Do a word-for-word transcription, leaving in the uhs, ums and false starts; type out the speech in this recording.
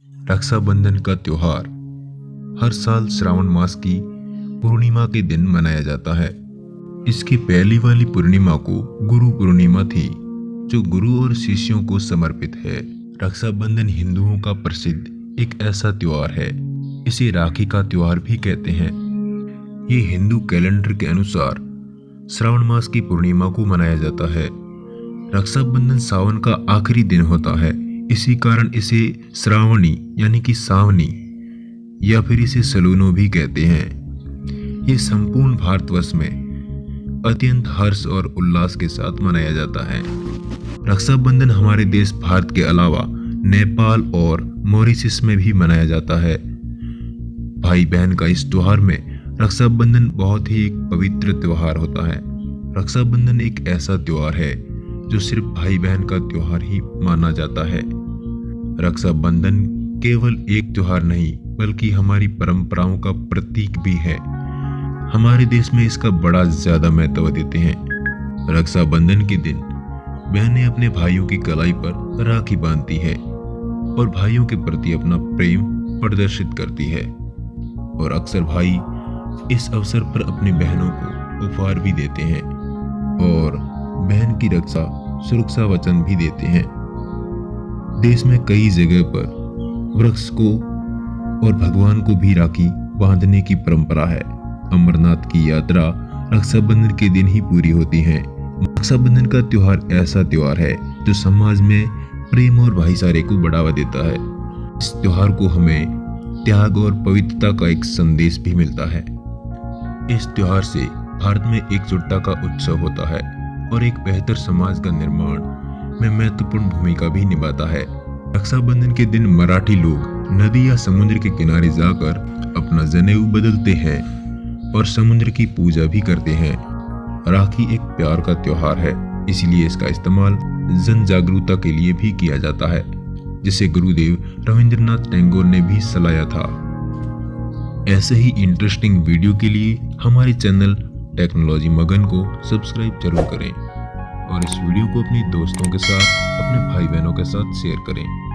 रक्षाबंधन का त्योहार हर साल श्रावण मास की पूर्णिमा के दिन मनाया जाता है। इसकी पहली वाली पूर्णिमा को गुरु पूर्णिमा थी, जो गुरु और शिष्यों को समर्पित है। रक्षाबंधन हिंदुओं का प्रसिद्ध एक ऐसा त्योहार है, इसे राखी का त्योहार भी कहते हैं। ये हिंदू कैलेंडर के अनुसार श्रावण मास की पूर्णिमा को मनाया जाता है। रक्षाबंधन सावन का आखिरी दिन होता है, इसी कारण इसे श्रावणी यानी कि सावनी या फिर इसे सलूनो भी कहते हैं। ये संपूर्ण भारतवर्ष में अत्यंत हर्ष और उल्लास के साथ मनाया जाता है। रक्षाबंधन हमारे देश भारत के अलावा नेपाल और मॉरिशस में भी मनाया जाता है। भाई बहन का इस त्योहार में रक्षाबंधन बहुत ही एक पवित्र त्योहार होता है। रक्षाबंधन एक ऐसा त्योहार है जो सिर्फ भाई बहन का त्योहार ही माना जाता है। रक्षाबंधन केवल एक त्योहार नहीं बल्कि हमारी परंपराओं का प्रतीक भी है। हमारे देश में इसका बड़ा ज्यादा महत्व देते हैं। रक्षाबंधन के दिन बहनें अपने भाइयों की कलाई पर राखी बांधती है और भाइयों के प्रति अपना प्रेम प्रदर्शित करती है। और अक्सर भाई इस अवसर पर अपनी बहनों को उपहार भी देते हैं और बहन की रक्षा सुरक्षा वचन भी देते हैं। देश में कई जगह पर वृक्ष को और भगवान को भी राखी बांधने की परंपरा है। अमरनाथ की यात्रा रक्षाबंधन के दिन ही पूरी होती है। रक्षाबंधन का त्योहार ऐसा त्योहार है जो समाज में प्रेम और भाईचारे को बढ़ावा देता है। इस त्योहार को हमें त्याग और पवित्रता का एक संदेश भी मिलता है। इस त्योहार से भारत में एकजुटता का उत्सव होता है और एक बेहतर समाज का निर्माण में महत्वपूर्ण भूमिका भी निभाता है। रक्षाबंधन के दिन मराठी लोग नदी या समुद्र के किनारे जाकर अपना जनेऊ बदलते हैं और समुद्र की पूजा भी करते हैं। राखी एक प्यार का त्योहार है, इसलिए इसका इस्तेमाल जन जागरूकता के लिए भी किया जाता है, जिसे गुरुदेव रविंद्रनाथ टैगोर ने भी सलाया था। ऐसे ही इंटरेस्टिंग वीडियो के लिए हमारे चैनल टेक्नोलॉजी मगन को सब्सक्राइब जरूर करें और इस वीडियो को अपने दोस्तों के साथ, अपने भाई बहनों के साथ शेयर करें।